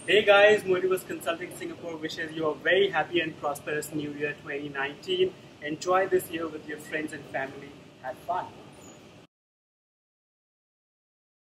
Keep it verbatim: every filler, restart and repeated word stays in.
Hey guys, Motivus Consulting Singapore wishes you a very happy and prosperous New Year twenty nineteen. Enjoy this year with your friends and family. Have fun.